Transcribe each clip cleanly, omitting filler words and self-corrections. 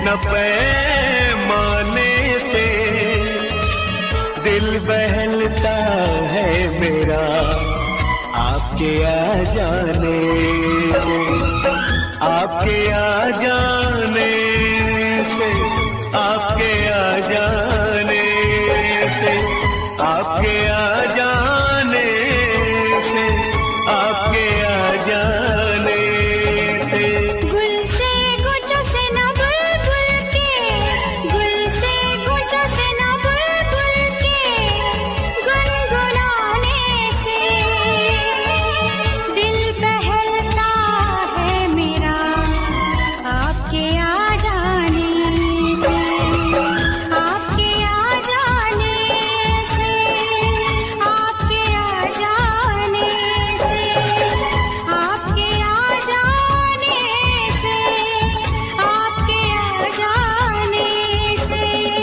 न पैमाने से दिल बहलता है मेरा आपके आ जाने से, आपके आ जाने से, आपके आ जाने से, आपके आ जाने से, आपके आ जाने से। गुल से गुच्छों से न बुलबुल के, गुल से गुच्छों से न बुलबुल के गुनगुनाने से दिल बहलता है मेरा आपके आ जाने से, आपके आ जाने से, आपके आ जाने से, आपके आ जाने से, आपके आ जाने से।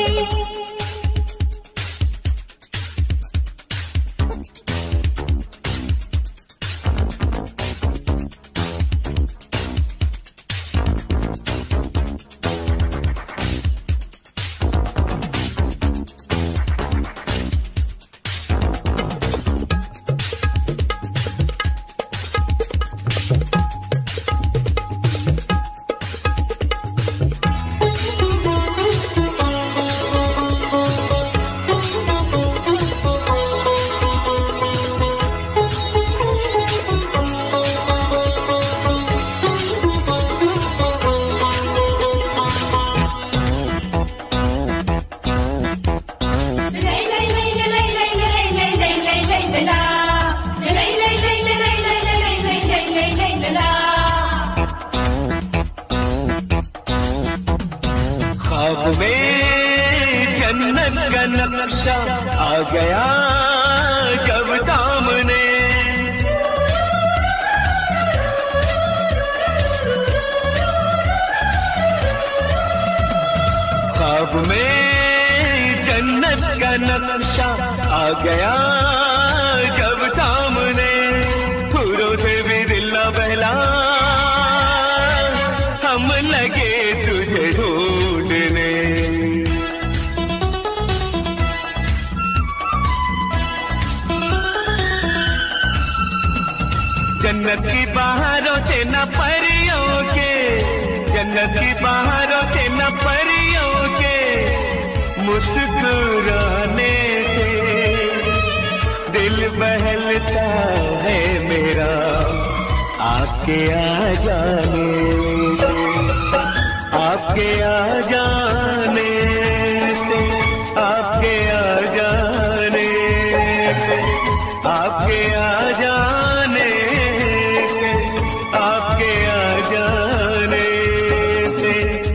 ख्वाब में जन्नत का नक्शा आ गया जब सामने, ख्वाब में जन्नत का नक्शा आ गया जब सामने, फूलों से भी दिल न बहला हम लगे तुझे ढूंढने। जन्नत की बहारों से न परियों के, जन्नत की बहारों से न परियों के मुस्कुराने से दिल बहलता है मेरा आपके आ जाने से, आपके आ जाने से, आपके आ जाने से, आपके आ जाने से, आपके आ जाने से।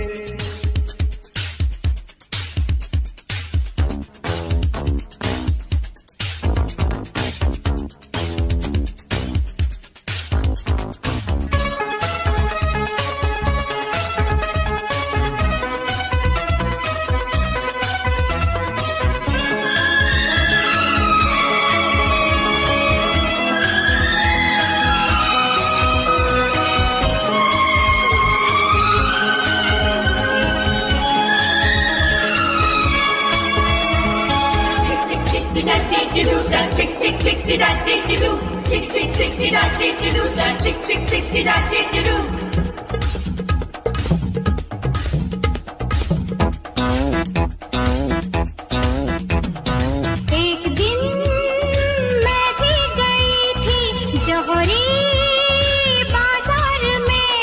एक दिन मैं भी गई थी जौहरी बाजार में,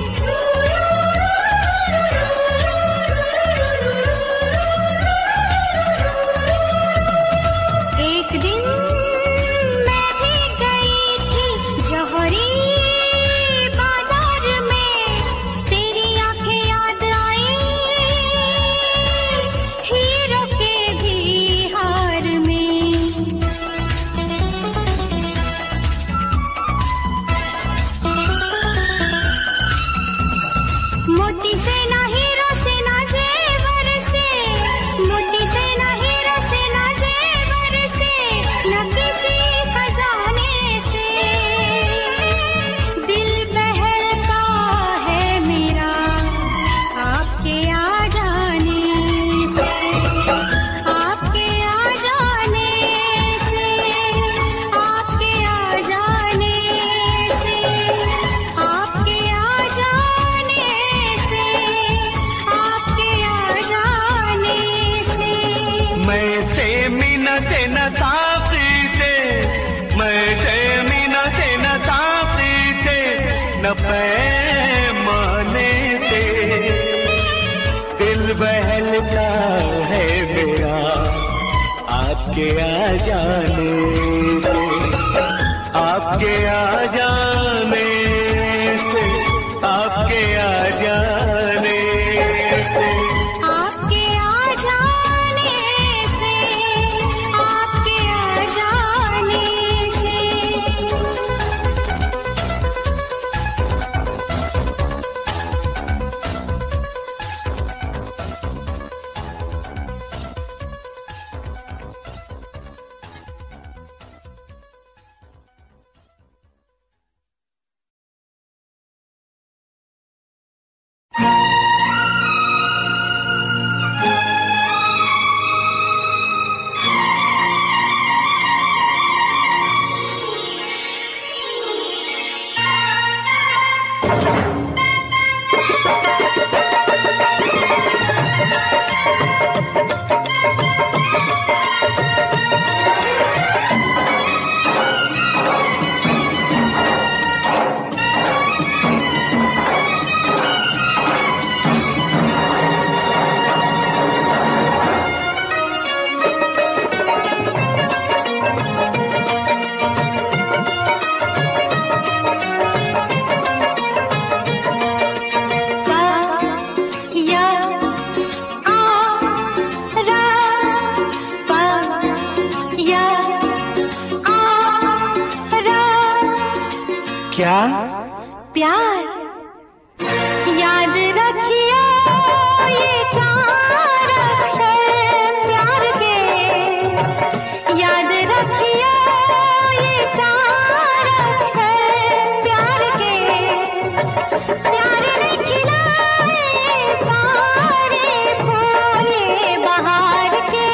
एक दिन मैं भी गई थी जौहरी बाजार जाने से दिल बहलता है मेरा, आपके आ जाने से, आपके आ जाने से, आपके आ जाने से, आपके आ जाने से, आपके आ जाने से। क्या? प्यार। याद रखिए ये चार अक्षर प्यार के, याद रखिए ये चार अक्षर प्यार के। प्यार ने खिलाए सारे फूल बहार के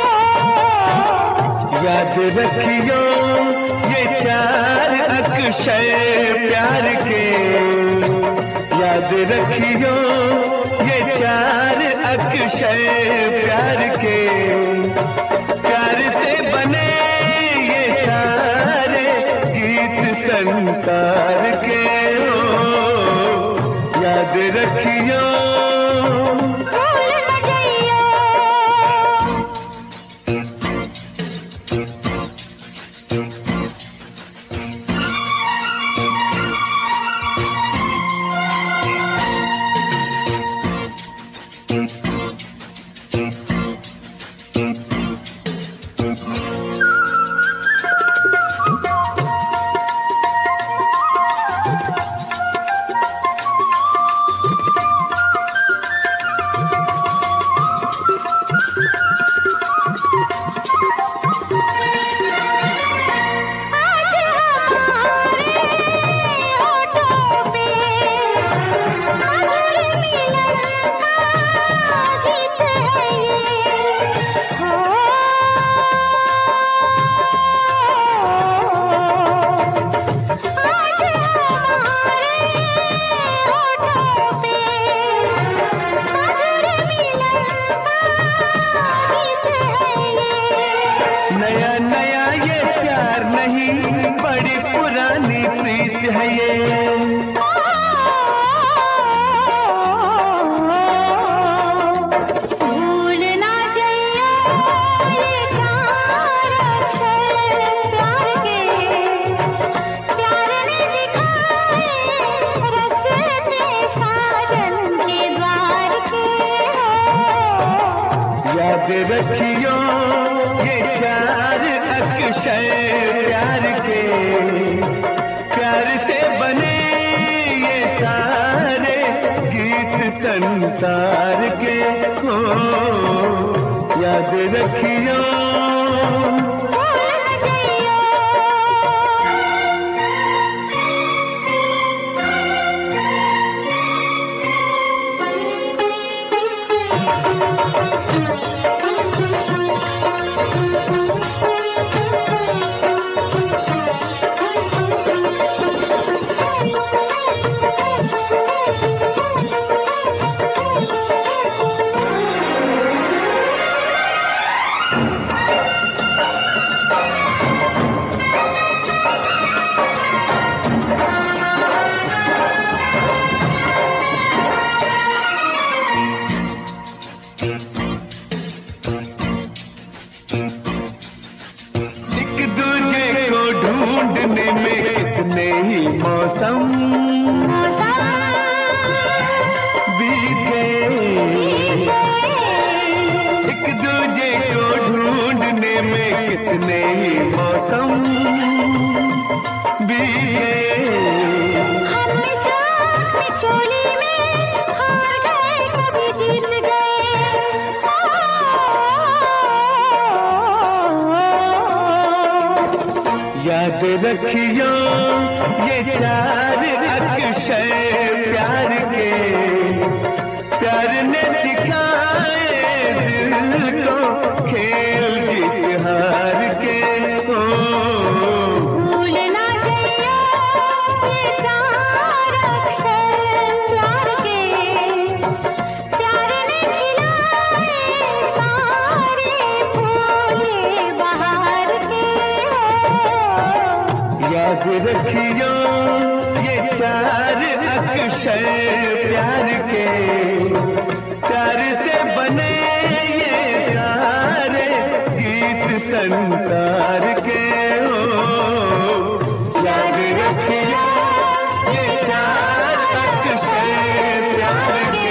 हो। याद रखियो ये चार अक्षर प्यार के, याद रखियो ये चार अक्षर प्यार के। प्यार से बने ये सारे गीत संसार के हो। याद रखियो नया नया ये प्यार नहीं, बड़ी पुरानी प्रीत है ये। भूल ना जाइए ये चार अक्षर प्यार के। प्यार ने दिखाए रास्ते साजन के द्वार के हो। याद रखियो ये चार अक्षर प्यार के। प्यार से बने ये सारे गीत संसार के हो। याद रखियो कितने ही मौसम बीते, हमने साथ में चोली में हार गए कभी जीत गए। याद रखियो ये चार अक्षर प्यार के, प्यार ने सिखाए दिल को खेल जीत हार के। भूलना चाहिए ये चार अक्षर प्यार के, प्यार ने खिलाए सारे फूल बहार के। याद रखियो ये चार अक्षर प्यार के, प्यार से बने ये सारे गीत संसार के। याद रखियो ये चार अक्षर प्यार के।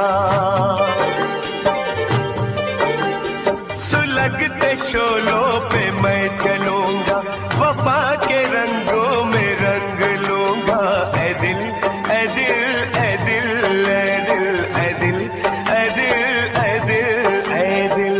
सुलगते शोलों पे मैं चलूंगा, वफा के रंगों में रंग लूंगा। ऐ दिल ऐ दिल ऐ दिल ऐ दिल ऐ दिल ऐ दिल ऐ दिल ऐ दिल।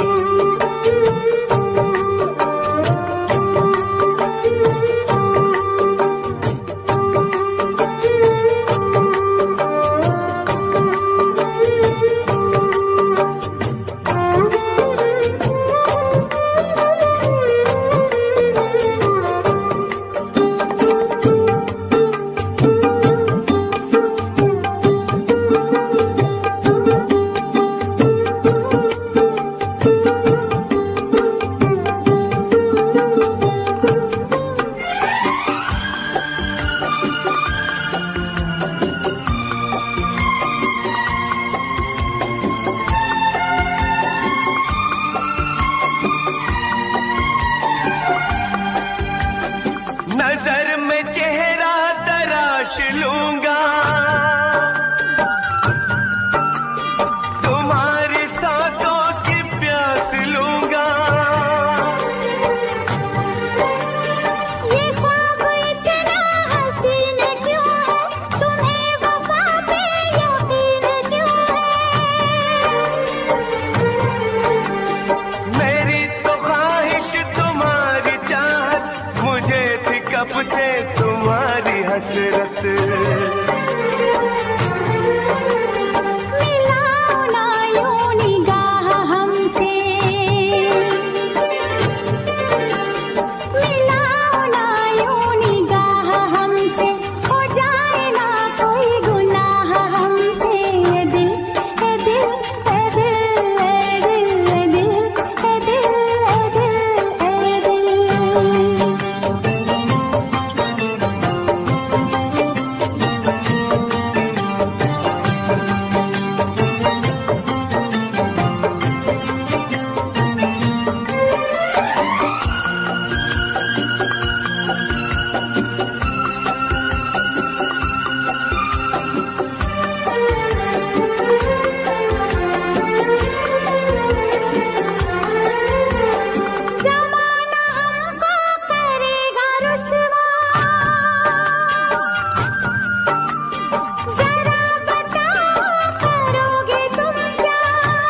नजर में चेहरा तराश लूंगा, तुम्हारी सांसों की प्यास लूंगा। ये ख्वाब इतना हसीन क्यों है, तुम्हें वफा पे यकीन क्यों है। मेरी तो ख्वाहिश तुम्हारी चाहत, मुझे थी कब से तुम्हारी हसरत। मिलाओ ना यूं निगाह हमसे, मिलाओ ना यूं निगाह हमसे, हो जाए ना कोई गुनाह हमसे। ये दिल ए दिल ए दिल ए दिल ए दिल ए दिल ए दिल ए दिल। ज़माना हमको करेगा रुसवा, ज़रा बताओ करोगे तुम क्या।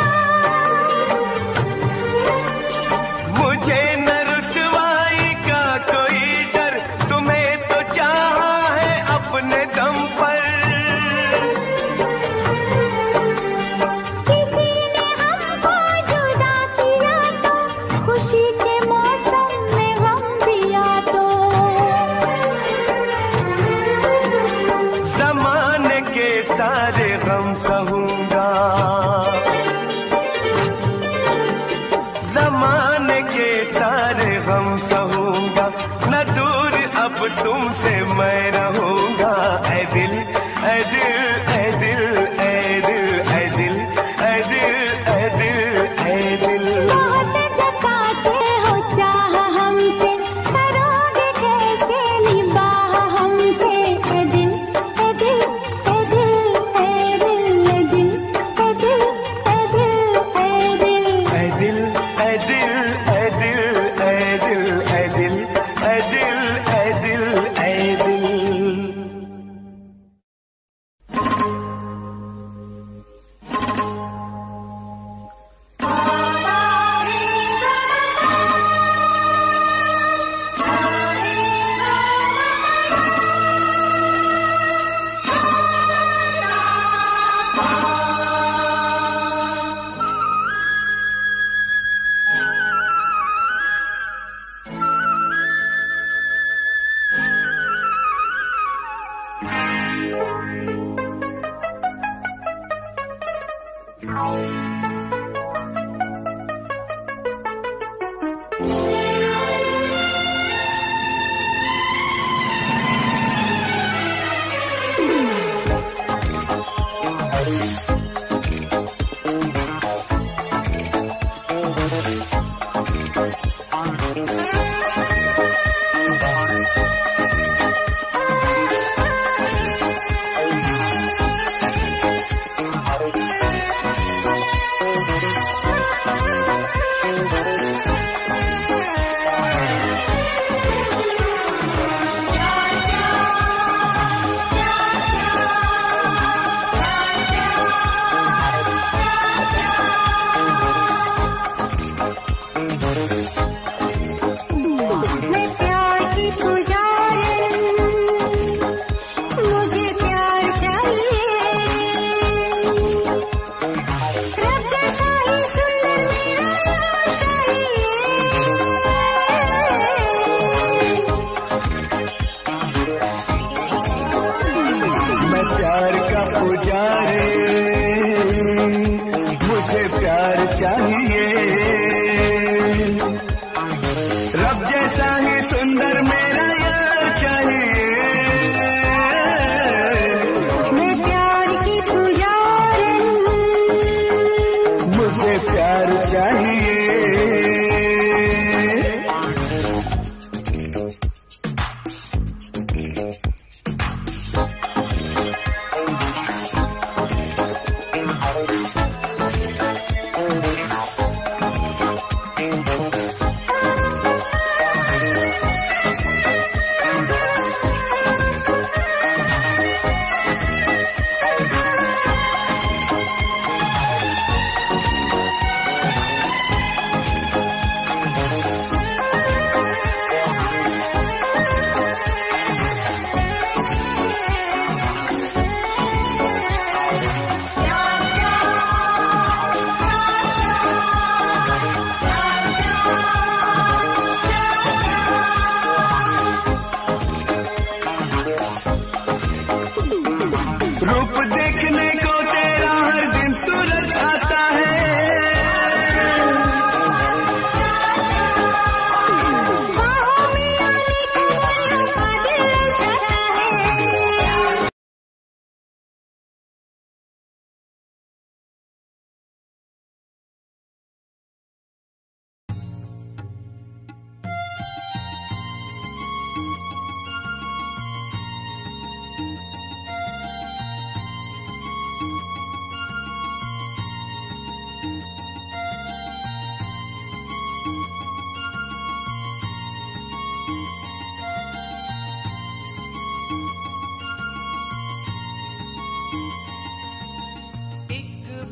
मुझे न रुसवाई का कोई डर, तुम्हें तो चाहा है अपने दम पर। किसी ने हमको जुदा किया तो, खुशी के मौसम में गम दिया तो। ज़माने के सारे गम सहूंगा, ज़माने के सारे गम सहूंगा। न दूर अब तुमसे मैं रहूंगा। ऐ दिल ऐ दिल ऐ दिल ऐ दिल ऐ दिल ऐ दिल ऐ दिल ऐ दिल। बहुत जताते हो चाह हमसे, करोगे कैसे निबाह हमसे। ए दिल ए दिल ए दिल ए दिल ए दिल ए दिल ए दिल ए दिल। ऐ दिल ऐ दिल ऐ दिल ऐ दिल ऐ दिल ऐ दिल ऐ दिल ऐ दिल।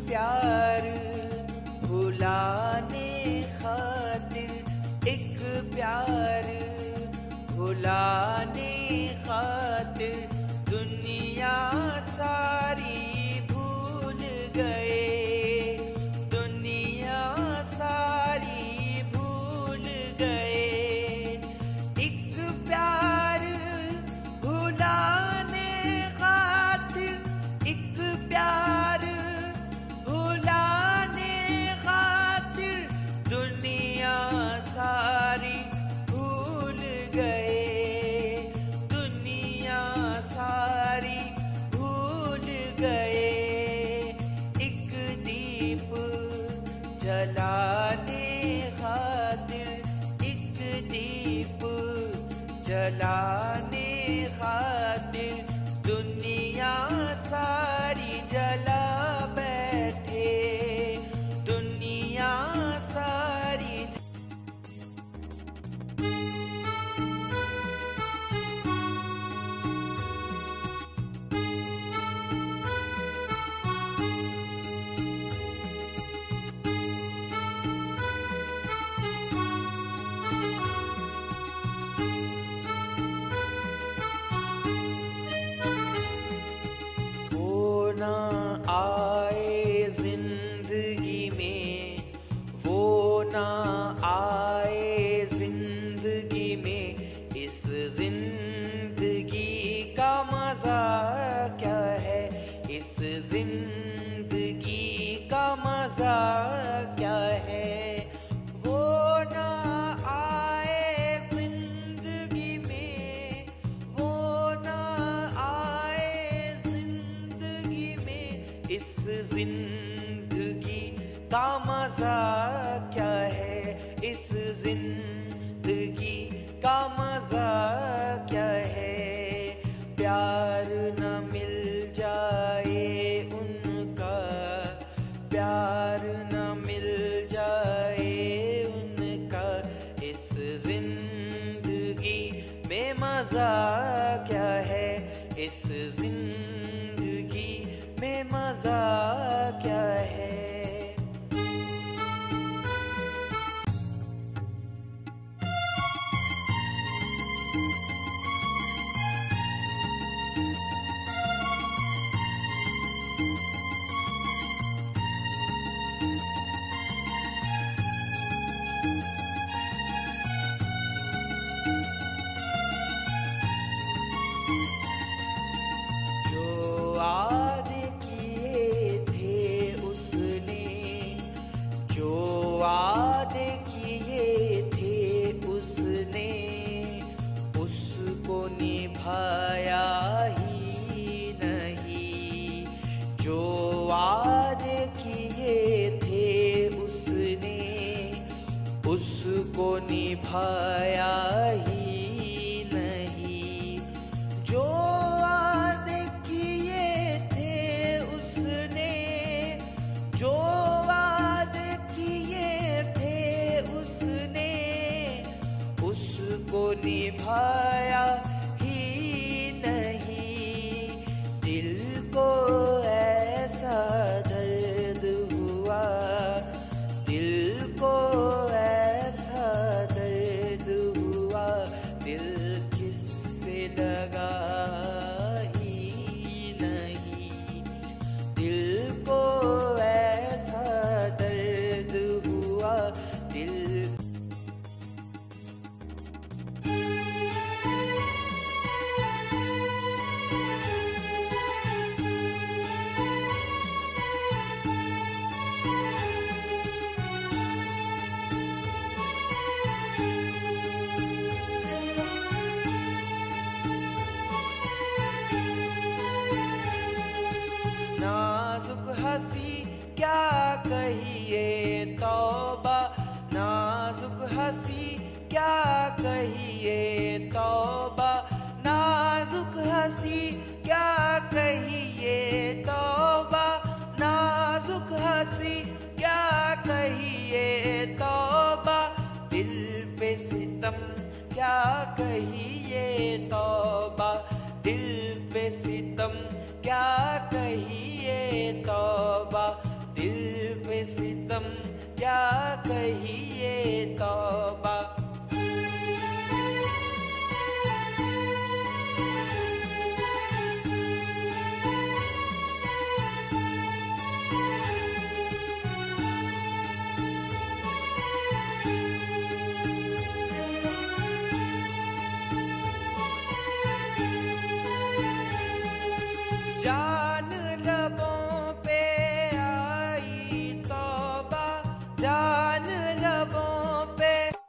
प्यार भुलाने खातिर, एक प्यार भुलाने खातिर दुनिया सारी भूल गए, दुनिया सारी भूल गए। एक प्यार भुलाने खातिर, एक प्यार भुलाने खातिर दुनिया सारी भूल गए, दुनिया सारी भूल गए। एक दीप जलाने खातिर, एक दीप जलाने खातिर दुनिया सारी जला बैठे, दुनिया सारी। वो ना आए जिंदगी में, वो ना आए जिंदगी में, इस जिंदगी का मजा क्या है, इस जिंदगी का मजा क्या है। वो ना आए जिंदगी में, वो ना आए जिंदगी में, इस जिंदगी का मजा क्या है, इस जिंदगी का मजा क्या है। प्यार न मिल जाए उनका, प्यार न मिल जाए उनका, इस जिंदगी में मजा क्या है, इस जिंदगी में मजा क्या है। वादे किए थे उसने, जो वादे किए थे उसने, उसको निभाया ही नहीं। जो वादे किए थे उसने, उसको निभाया ही नहीं। जो वादे किए थे उसने, जो वादे किए थे उसने, उसको निभाया ही नहीं। दिल को ऐसा दर्द हुआ, दिल को ऐसा दर्द हुआ, दिल किससे लगा ही नहीं। दिल को ऐसा दर्द हुआ, दिल। नाजुक हंसी क्या कहिए तौबा, नाजुक हंसी क्या कहिए तौबा, नाजुक हंसी क्या कहिए तौबा, नाजुक हंसी क्या कहिए तौबा। दिल पे सितम क्या कहिए तौबा, दिल पे सितम क्या कहिए तौबा। सनम क्या कहिए तौबा। जान लबों पे आई तौबा, जान लबों पे।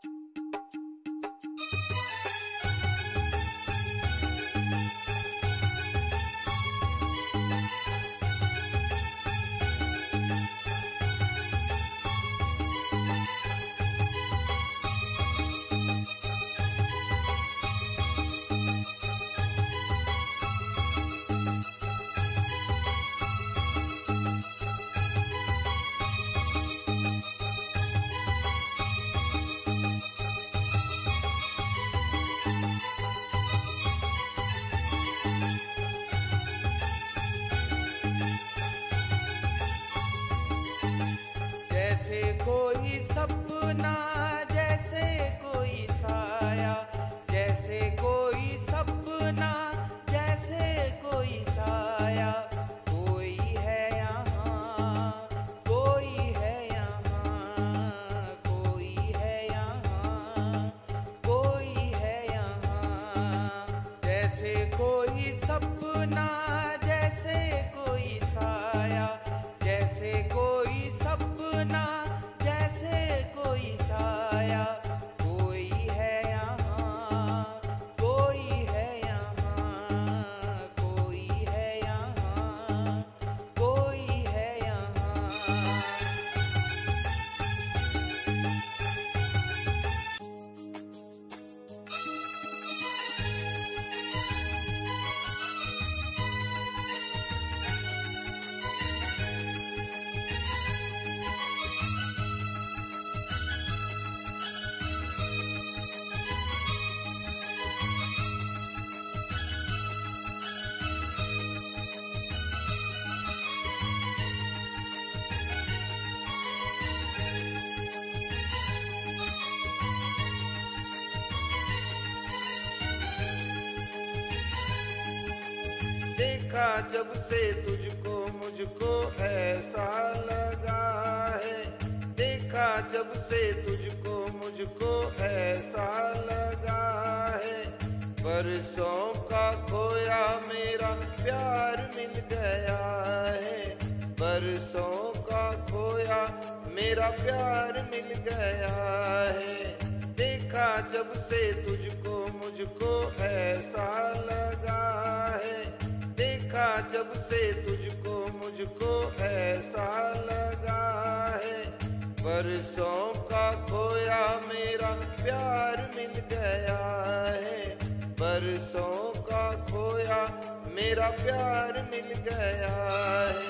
जैसे कोई सपना, जैसे कोई साया, जैसे कोई सपना, जैसे कोई साया। कोई है यहाँ, कोई है यहाँ, कोई है यहाँ, कोई है यहाँ। जैसे कोई सपना, जैसे कोई साया, जैसे कोई सपना, जैसे कोई साया। कोई है यहाँ, कोई है यहाँ, कोई है यहाँ, कोई है यहाँ। देखा जब से तुझको मुझको ऐसा लगा है, देखा जब से तुझको मुझको ऐसा लगा है। बरसों का खोया मेरा प्यार मिल गया है, बरसों का खोया मेरा प्यार मिल गया है। देखा जब से तुझको मुझको ऐसा लगा है, देखा जब से तुझको मुझको ऐसा लगा है। बरसों का खोया मेरा प्यार मिल गया है, बरसों का खोया मेरा प्यार मिल गया है।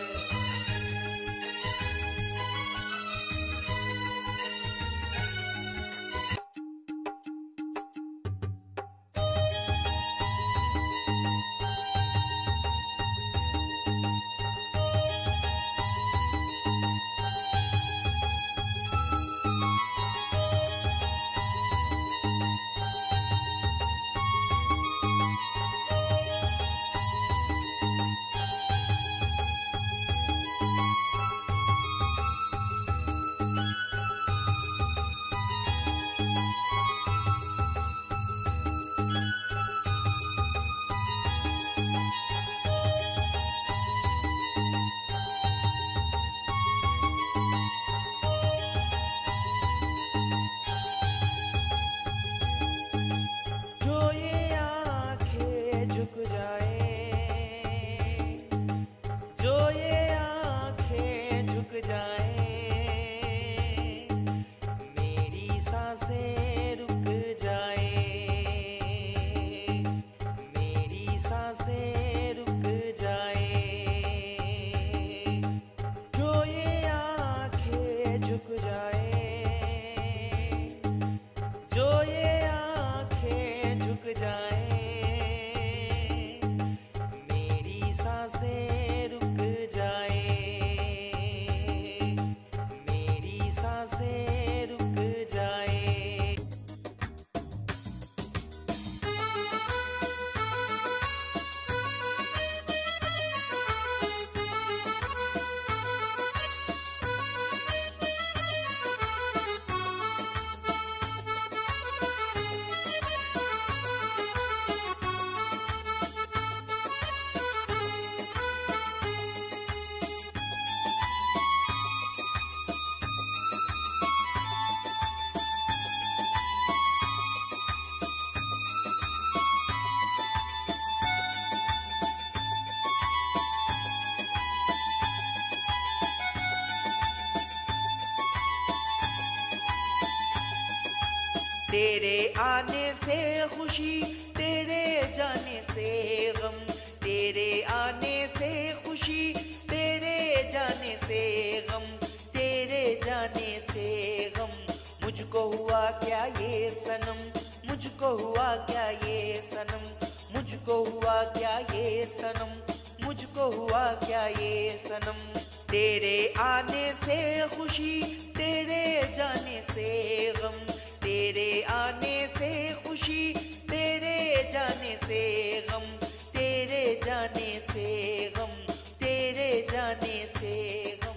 तेरे आने से खुशी, तेरे जाने से गम, तेरे आने से खुशी, तेरे जाने से गम, तेरे जाने से गम। मुझको हुआ क्या ये सनम, मुझको हुआ क्या ये सनम, मुझको हुआ क्या ये सनम, मुझको हुआ क्या ये सनम। तेरे आने से खुशी, तेरे जाने से गम, तेरे आने से खुशी, तेरे जाने से गम, तेरे जाने से गम, तेरे जाने से गम।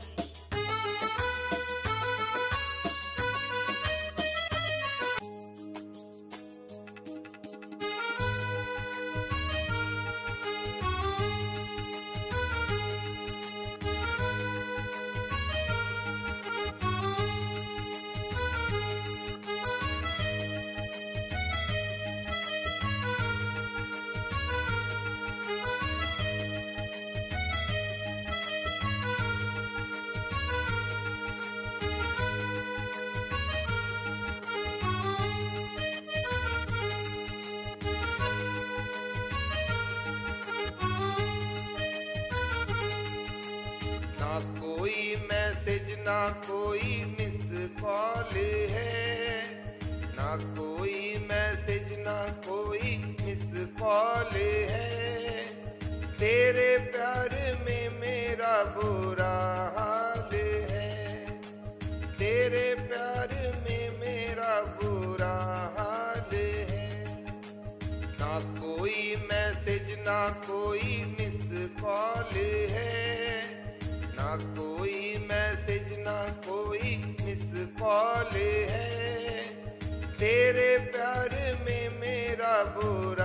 ना कोई मैसेज ना कोई मिस कॉल है, ना कोई मैसेज ना कोई मिस कॉल है। तेरे प्यार में मेरा बुरा हाल है, तेरे प्यार में मेरा बुरा हाल है। ना कोई मैसेज ना कोई मिस कॉल है, ना कोई मैसेज ना कोई मिस कॉल है। तेरे प्यार में मेरा बुरा